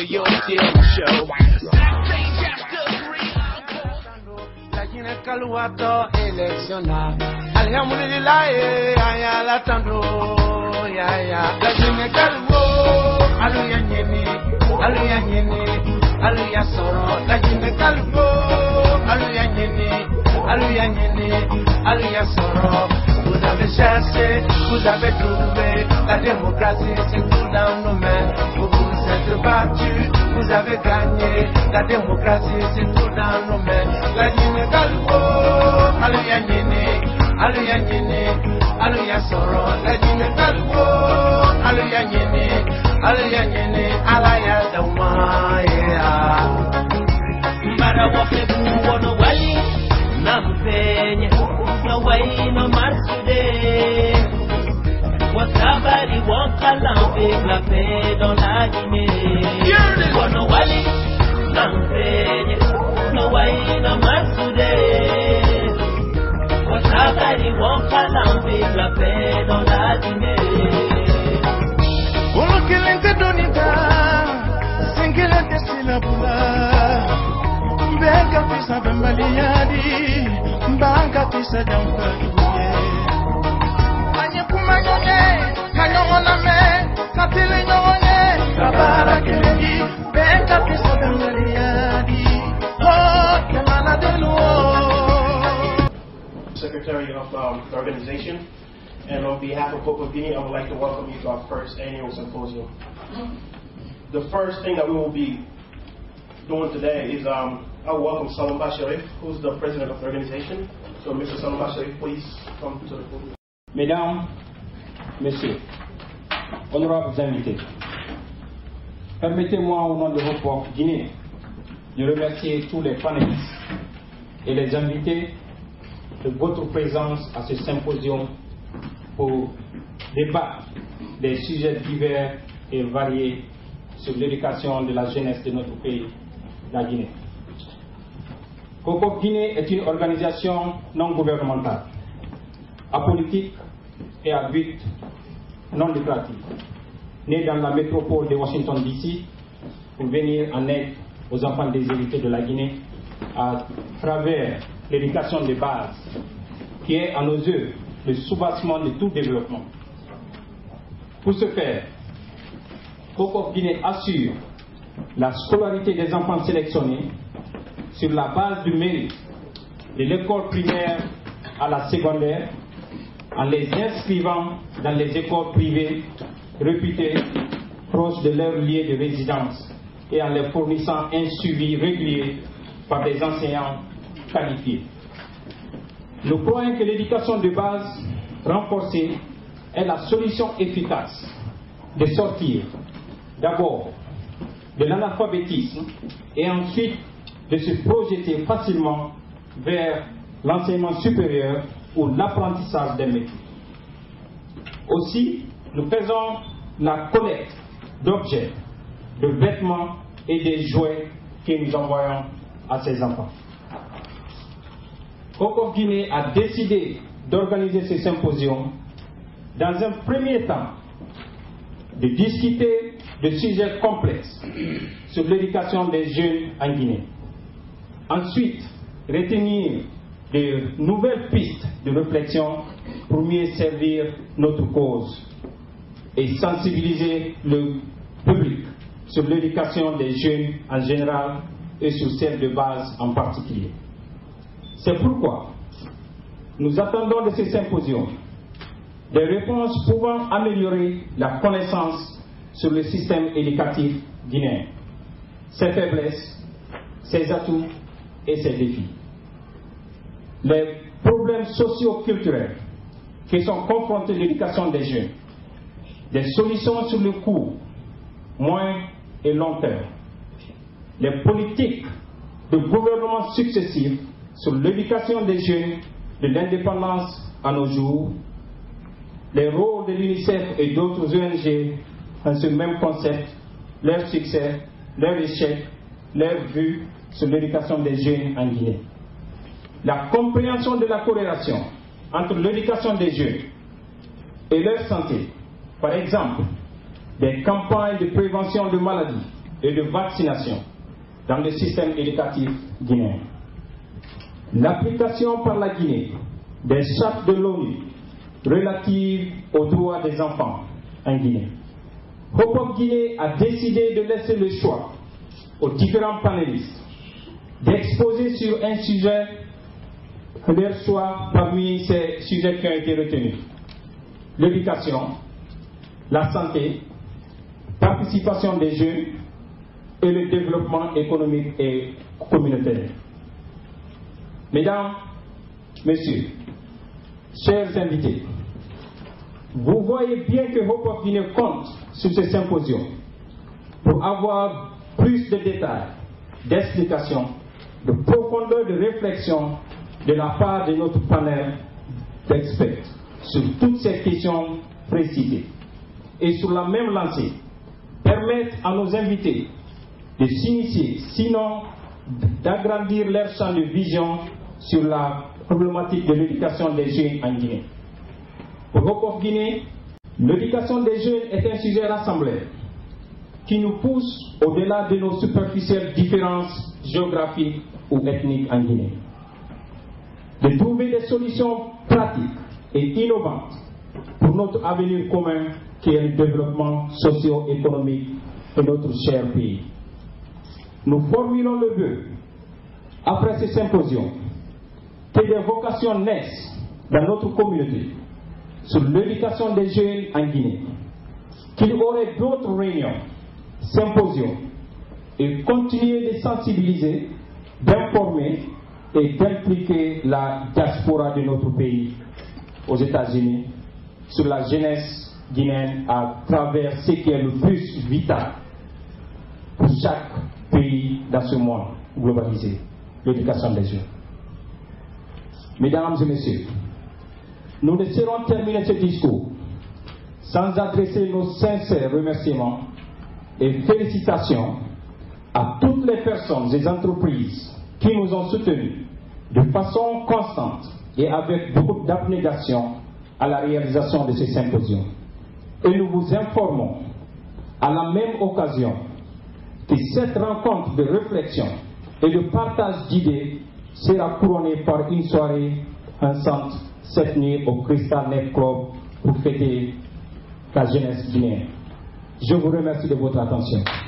your damn show. La Guinée Calouato électionnal. Alhamdulillah, ya la tando, ya. La Guinée Calou, aluya nyeni, aluya soro. La Guinée Calou, aluya nyeni, aluya soro. Vous avez cherché, vous avez trouvé, la démocratie c'est tout dans nos mains. Vous vous êtes battus, vous avez gagné, la démocratie c'est tout dans nos mains. La Guinée Calou, aluya nyeni, aluya soro. La Guinée Calou, aluya nyeni, alaya dauma ya. Mbara wape buwono wali, nampenye. No way, no marsude. Wasabari wakalambe la paix dans la Guinée. Wono wali, nampenye. No way, no marsude. Wasabari wakalambe la paix dans la Guinée. Olo kelente donita, singelente silabula. Mbega pisa bembaliadi. Mbanga pisa jampa duye. Anye kumanyonye, kanyongona me, katile nyonye, kabara kelengi, mbega pisa bembaliadi. Oh, kemana deluo. Secretary of the organization, and on behalf of Cocoa Guinea, I would like to welcome you to our first annual symposium. The first thing that we will be doing today is I welcome Salomba Sharif, who's the president of the organization. So, Mr. Salomba Sharif, please come to the podium. Mesdames, Messieurs, honorables invités, permettez-moi au nom de Hope Guinée de remercier tous les panélistes et les invités de votre présence à ce symposium pour débattre des sujets divers et variés sur l'éducation de la jeunesse de notre pays, la Guinée. Cocoa Guinée est une organisation non gouvernementale, apolitique et à but non lucratif, née dans la métropole de Washington DC pour venir en aide aux enfants déshérités de la Guinée à travers l'éducation de base, qui est à nos yeux le soubassement de tout développement. Pour ce faire, Cocoa Guinée assure la scolarité des enfants sélectionnés sur la base du mérite de l'école primaire à la secondaire, en les inscrivant dans les écoles privées réputées proches de leur lieu de résidence et en les fournissant un suivi régulier par des enseignants qualifiés. Nous croyons que l'éducation de base renforcée est la solution efficace de sortir d'abord de l'analphabétisme et ensuite de se projeter facilement vers l'enseignement supérieur ou l'apprentissage des métiers. Aussi, nous faisons la collecte d'objets, de vêtements et des jouets que nous envoyons à ces enfants. Cocoa Guinée a décidé d'organiser ce symposium dans un premier temps de discuter de sujets complexes sur l'éducation des jeunes en Guinée. Ensuite, retenir de nouvelles pistes de réflexion pour mieux servir notre cause et sensibiliser le public sur l'éducation des jeunes en général et sur celle de base en particulier. C'est pourquoi nous attendons de ce symposium des réponses pouvant améliorer la connaissance sur le système éducatif guinéen, ses faiblesses, ses atouts et ses défis. Les problèmes socio-culturels qui sont confrontés à l'éducation des jeunes, des solutions sur le court, moyen et long terme, les politiques de gouvernement successifs sur l'éducation des jeunes de l'indépendance à nos jours, les rôles de l'UNICEF et d'autres ONG dans ce même concept, leurs succès, leurs échecs, leurs vues sur l'éducation des jeunes en Guinée. La compréhension de la corrélation entre l'éducation des jeunes et leur santé, par exemple, des campagnes de prévention de maladies et de vaccination dans le système éducatif guinéen. L'application par la Guinée des chartes de l'ONU relatives aux droits des enfants en Guinée. Hope of Guinée a décidé de laisser le choix aux différents panélistes d'exposer sur un sujet leur choix parmi ces sujets qui ont été retenus. L'éducation, la santé, participation des jeunes et le développement économique et communautaire. Mesdames, Messieurs, chers invités, vous voyez bien que Hope of Guinée compte sur ce symposium pour avoir plus de détails, d'explications, de profondeur de réflexion de la part de notre panel d'experts sur toutes ces questions précisées. Et sur la même lancée, permettre à nos invités de s'initier, sinon d'agrandir leur champ de vision sur la problématique de l'éducation des jeunes en Guinée. Pour Hope of Guinée, l'éducation des jeunes est un sujet rassembleur qui nous pousse au-delà de nos superficielles différences géographiques ou ethniques en Guinée. De trouver des solutions pratiques et innovantes pour notre avenir commun qui est le développement socio-économique de notre cher pays. Nous formulons le vœu, après ce symposium, que des vocations naissent dans notre communauté sur l'éducation des jeunes en Guinée, qu'il y aurait d'autres réunions, symposiums, et continuer de sensibiliser, d'informer et d'impliquer la diaspora de notre pays aux États-Unis sur la jeunesse guinéenne à travers ce qui est le plus vital pour chaque pays dans ce monde globalisé, l'éducation des jeunes. Mesdames et messieurs, nous ne saurons terminer ce discours sans adresser nos sincères remerciements et félicitations à toutes les personnes et entreprises qui nous ont soutenus de façon constante et avec beaucoup d'abnégation à la réalisation de ce symposium. Et nous vous informons à la même occasion que cette rencontre de réflexion et de partage d'idées sera couronnée par une soirée enceinte cette nuit au Crystal Net Club pour fêter la jeunesse guinéenne. Je vous remercie de votre attention.